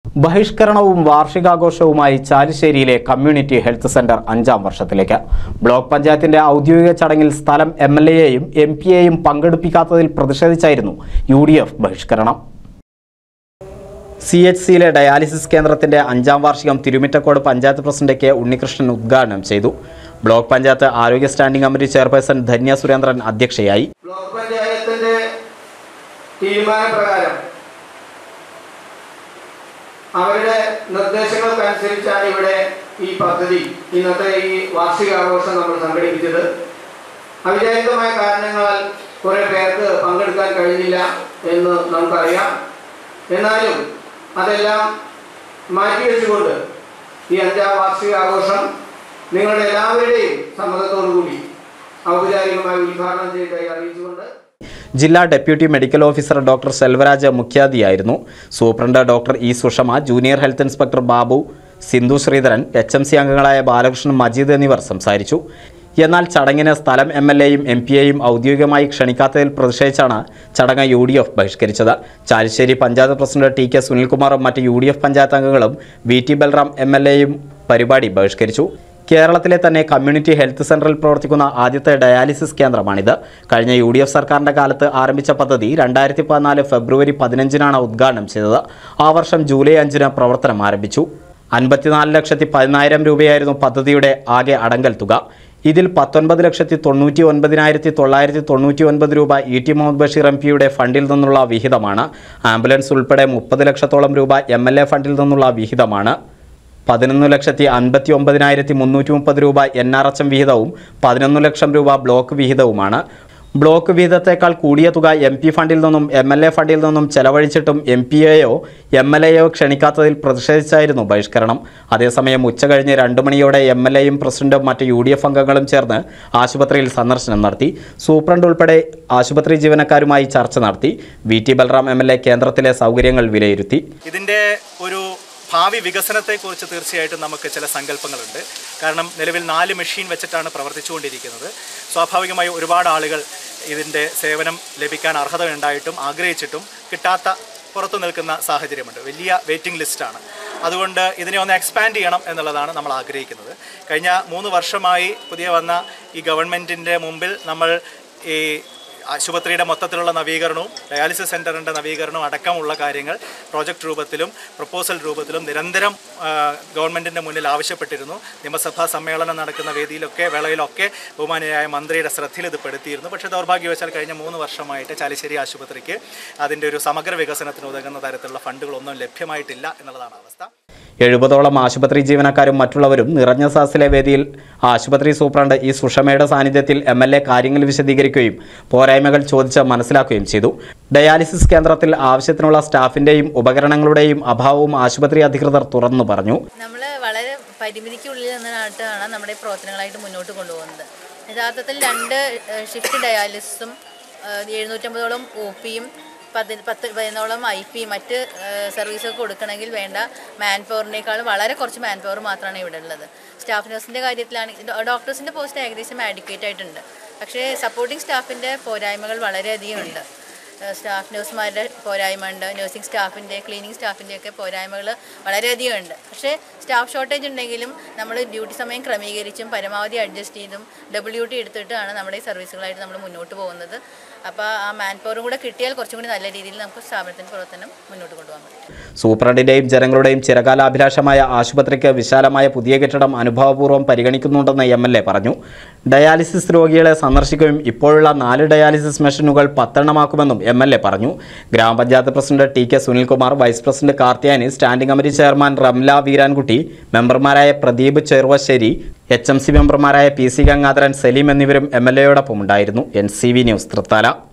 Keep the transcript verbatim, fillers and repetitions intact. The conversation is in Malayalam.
ബഹിഷ്കരണവും വാർഷികാഘോഷവുമായി ചാലിശ്ശേരിയിലെ കമ്മ്യൂണിറ്റി ഹെൽത്ത് സെന്റർ അഞ്ചാം വർഷത്തിലേക്ക്. ബ്ലോക്ക് പഞ്ചായത്തിന്റെ ഔദ്യോഗിക ചടങ്ങിൽ സ്ഥലം എം എൽ എയെയും എം പിയെയും പങ്കെടുപ്പിക്കാത്തതിൽ പ്രതിഷേധിച്ചായിരുന്നു യു ഡി എഫ് ബഹിഷ്കരണം. സി എച്ച് സിയിലെ ഡയാലിസിസ് കേന്ദ്രത്തിന്റെ അഞ്ചാം വാർഷികം തിരുമിറ്റക്കോട് പഞ്ചായത്ത് പ്രസിഡന്റ് കെ ഉണ്ണികൃഷ്ണൻ ഉദ്ഘാടനം ചെയ്തു. ബ്ലോക്ക് പഞ്ചായത്ത് ആരോഗ്യ standing committee chairperson Dhanya Surendran അധ്യക്ഷയായി. ബ്ലോക്ക് പഞ്ചായത്തിന്റെ തീരുമാനപ്രകാരം അവരുടെ നിർദ്ദേശങ്ങൾക്കനുസരിച്ചാണ് ഇവിടെ ഈ പദ്ധതി ഇന്നത്തെ ഈ വാർഷികാഘോഷം നമ്മൾ സംഘടിപ്പിച്ചത്. അവിചാരിതമായ കാരണങ്ങളാൽ കുറെ പേർക്ക് പങ്കെടുക്കാൻ കഴിഞ്ഞില്ല എന്ന് നമുക്കറിയാം. എന്നാലും അതെല്ലാം മാറ്റിവെച്ചുകൊണ്ട് ഈ അഞ്ചാം വാർഷികാഘോഷം നിങ്ങളുടെ എല്ലാവരുടെയും സമ്മതത്തോടു കൂടി ഔപചാരികമായി ഉദ്ഘാടനം ചെയ്തതായി അറിയിച്ചുകൊണ്ട് ജില്ലാ deputy medical officer doctor Selvaraj മുഖ്യാതിഥിയായിരുന്നു. Superintendent doctor E Sushama, junior health inspector Babu, Sindhu Sreedharan, H M C അംഗങ്ങളായ ബാലകൃഷ്ണൻ, മജീദ് എന്നിവർ സംസാരിച്ചു. എന്നാൽ ചടങ്ങിന് സ്ഥലം എം എൽ എയും എം പിയെയും ഔദ്യോഗികമായി ക്ഷണിക്കാത്തതിൽ പ്രതിഷേധിച്ചാണ് ചടങ്ങ് യു ഡി എഫ് ബഹിഷ്കരിച്ചത്. Chalissery panchayat president T K സുനിൽകുമാറും മറ്റ് യു ഡി എഫ് പഞ്ചായത്ത് അംഗങ്ങളും V T Balram M L എയും പരിപാടി ബഹിഷ്കരിച്ചു. കേരളത്തിലെ തന്നെ കമ്മ്യൂണിറ്റി ഹെൽത്ത് സെന്ററിൽ പ്രവർത്തിക്കുന്ന ആദ്യത്തെ ഡയാലിസിസ് കേന്ദ്രമാണിത്. കഴിഞ്ഞ യു ഡി എഫ് സർക്കാരിൻ്റെ കാലത്ത് ആരംഭിച്ച പദ്ധതി രണ്ടായിരത്തി പതിനാല് ഫെബ്രുവരി പതിനഞ്ചിനാണ് ഉദ്ഘാടനം ചെയ്തത്. ആ വർഷം ജൂലൈ അഞ്ചിന് പ്രവർത്തനം ആരംഭിച്ചു. അൻപത്തിനാല് ലക്ഷത്തി പതിനായിരം രൂപയായിരുന്നു പദ്ധതിയുടെ ആകെ അടങ്കൽ തുക. ഇതിൽ പത്തൊൻപത് ലക്ഷത്തി തൊണ്ണൂറ്റി ഒൻപതിനായിരത്തി തൊള്ളായിരത്തി തൊണ്ണൂറ്റി ഒൻപത് രൂപ E T Muhammad Basheer M പിയുടെ ഫണ്ടിൽ നിന്നുള്ള വിഹിതമാണ്. ആംബുലൻസ് ഉൾപ്പെടെ മുപ്പത് ലക്ഷത്തോളം രൂപ എം എൽ എ ഫണ്ടിൽ നിന്നുള്ള വിഹിതമാണ്. പതിനൊന്ന് ലക്ഷത്തി അൻപത്തി ഒമ്പതിനായിരത്തി മുന്നൂറ്റി മുപ്പത് രൂപ എൻ ആർ എച്ച് എം വിഹിതവും പതിനൊന്ന് ലക്ഷം രൂപ ബ്ലോക്ക് വിഹിതവുമാണ്. ബ്ലോക്ക് വിഹിതത്തേക്കാൾ കൂടിയ തുക എം പി ഫണ്ടിൽ നിന്നും എം എൽ എ ഫണ്ടിൽ നിന്നും ചെലവഴിച്ചിട്ടും എം പിയെയോ എം എൽ എയോ ക്ഷണിക്കാത്തതിൽ പ്രതിഷേധിച്ചായിരുന്നു ബഹിഷ്കരണം. അതേസമയം ഉച്ചകഴിഞ്ഞ് രണ്ടു മണിയോടെ എം എൽ എയും പ്രസിഡന്റും മറ്റ് യു ഡി എഫ് അംഗങ്ങളും ചേർന്ന് ആശുപത്രിയിൽ സന്ദർശനം നടത്തി. സൂപ്രണ്ട് ഉൾപ്പെടെ ആശുപത്രി ജീവനക്കാരുമായി ചർച്ച നടത്തി. V T Balram M L A കേന്ദ്രത്തിലെ സൗകര്യങ്ങൾ വിലയിരുത്തി. ഇതിൻ്റെ ഒരു ഭാവി വികസനത്തെക്കുറിച്ച് തീർച്ചയായിട്ടും നമുക്ക് ചില സങ്കല്പങ്ങളുണ്ട്. കാരണം നിലവിൽ നാല് മെഷീൻ വെച്ചിട്ടാണ് പ്രവർത്തിച്ചുകൊണ്ടിരിക്കുന്നത്. സ്വാഭാവികമായി ഒരുപാട് ആളുകൾ ഇതിൻ്റെ സേവനം ലഭിക്കാൻ അർഹത ഉണ്ടായിട്ടും ആഗ്രഹിച്ചിട്ടും കിട്ടാത്ത പുറത്തു നിൽക്കുന്ന സാഹചര്യമുണ്ട്. വലിയ വെയിറ്റിംഗ് ലിസ്റ്റാണ്. അതുകൊണ്ട് ഇതിനെ ഒന്ന് എക്സ്പാൻഡ് ചെയ്യണം എന്നുള്ളതാണ് നമ്മൾ ആഗ്രഹിക്കുന്നത്. കഴിഞ്ഞ മൂന്ന് വർഷമായി പുതിയ വന്ന ഈ ഗവൺമെൻറ്റിൻ്റെ മുമ്പിൽ നമ്മൾ ഈ ആശുപത്രിയുടെ മൊത്തത്തിലുള്ള നവീകരണവും ഡയാലിസിസ് സെൻ്ററിൻ്റെ നവീകരണവും അടക്കമുള്ള കാര്യങ്ങൾ പ്രോജക്റ്റ് രൂപത്തിലും പ്രപ്പോസൽ രൂപത്തിലും നിരന്തരം ഗവൺമെൻറ്റിൻ്റെ മുന്നിൽ ആവശ്യപ്പെട്ടിരുന്നു. നിയമസഭാ സമ്മേളനം നടക്കുന്ന വേദിയിലൊക്കെ വേളയിലൊക്കെ ബഹുമാനിയായ മന്ത്രിയുടെ ശ്രദ്ധയിൽ ഇത് പെടുത്തിയിരുന്നു. പക്ഷേ ദൗർഭാഗ്യവശാൽ കഴിഞ്ഞ മൂന്ന് വർഷമായിട്ട് ചാലിശ്ശേരി ആശുപത്രിക്ക് അതിൻ്റെ ഒരു സമഗ്ര വികസനത്തിന് ഉതകുന്ന തരത്തിലുള്ള ഫണ്ടുകളൊന്നും ലഭ്യമായിട്ടില്ല എന്നുള്ളതാണ് അവസ്ഥ. എഴുപതോളം ആശുപത്രി ജീവനക്കാരും മറ്റുള്ളവരും നിറഞ്ഞ സാസിലെ വേദിയിൽ ആശുപത്രി സൂപ്രണ്ട് ഈ സുഷമയുടെ സാന്നിധ്യത്തിൽ എം എൽ എ കാര്യങ്ങൾ വിശദീകരിക്കുകയും പോരായ്മകൾ ചോദിച്ച് മനസ്സിലാക്കുകയും ചെയ്തു. ഡയാലിസിസ് കേന്ദ്രത്തിൽ ആവശ്യത്തിനുള്ള സ്റ്റാഫിന്റെയും ഉപകരണങ്ങളുടെയും അഭാവവും ആശുപത്രി അധികൃതർ തുറന്നു പറഞ്ഞു. നമ്മൾ വളരെ പരിമിതിക്കുള്ളിൽ നിന്നായിട്ടാണ് നമ്മുടെ പ്രവർത്തനങ്ങളായിട്ട് മുന്നോട്ട് കൊണ്ടുപോകുന്നത്. യഥാർത്ഥത്തിൽ രണ്ട് ഷിഫ്റ്റ് ഡയാലിസിസും എഴുന്നൂറ്റമ്പതോളം ഒ പിയും പതി പത്ത് പതിനോളം ഐ പി മറ്റ് സർവീസൊക്കെ കൊടുക്കണമെങ്കിൽ വേണ്ട മാൻ പവറിനേക്കാളും വളരെ കുറച്ച് മാൻ പവർ മാത്രമാണ് ഇവിടെ ഉള്ളത്. സ്റ്റാഫ് നഴ്സിൻ്റെ കാര്യത്തിലാണ് ഡോക്ടേഴ്സിൻ്റെ പോസ്റ്റ് ഏകദേശം ആഡിക്വേറ്റ് ആയിട്ടുണ്ട്. പക്ഷേ സപ്പോർട്ടിംഗ് സ്റ്റാഫിൻ്റെ പോരായ്മകൾ വളരെയധികം ഉണ്ട്. സ്റ്റാഫ് നഴ്സുമാരുടെ പോരായ്മ ഉണ്ട്, നഴ്സിംഗ് സ്റ്റാഫിൻ്റെ ക്ലീനിങ് സ്റ്റാഫിൻ്റെയൊക്കെ പോരായ്മകൾ വളരെയധികം ഉണ്ട്. പക്ഷേ സ്റ്റാഫ് ഷോർട്ടേജ് ഉണ്ടെങ്കിലും നമ്മൾ ഡ്യൂട്ടി സമയം ക്രമീകരിച്ചും പരമാവധി അഡ്ജസ്റ്റ് ചെയ്തും ഡബിൾ ഡ്യൂട്ടി എടുത്തിട്ടാണ് നമ്മുടെ ഈ സർവീസുകളായിട്ട് നമ്മൾ മുന്നോട്ട് പോകുന്നത്. അപ്പോൾ ആ മാൻ പവറും കൂടെ കിട്ടിയാൽ കുറച്ചും കൂടി നല്ല രീതിയിൽ നമുക്ക് സ്ഥാപനത്തിൻ്റെ പ്രവർത്തനം മുന്നോട്ട് കൊണ്ടുപോകാൻ പറ്റും. സൂപ്രണ്ടിൻ്റെയും ജനങ്ങളുടെയും ചിരകാലാഭിലാഷമായ ആശുപത്രിക്ക് വിശാലമായ പുതിയ കെട്ടിടം അനുഭവപൂർവ്വം പരിഗണിക്കുന്നുണ്ടെന്ന് എം എൽ എ പറഞ്ഞു. ഡയാലിസിസ് രോഗികളെ സന്ദർശിക്കുകയും ഇപ്പോഴുള്ള നാല് ഡയാലിസിസ് മെഷീനുകൾ പത്തെണ്ണമാക്കുമെന്നും എം എൽ എ പറഞ്ഞു. ഗ്രാമപഞ്ചായത്ത് president T K Sunilkumar, vice president Karthiyani, standing committee chairman Ramla Veerankutty, മെമ്പർമാരായ Pradeep Cheruvassery, H M C മെമ്പർമാരായ പി സി ഗംഗാധരൻ, സലീം എന്നിവരും എം എൽ എയോടൊപ്പം ഉണ്ടായിരുന്നു. N C V news Thrithala.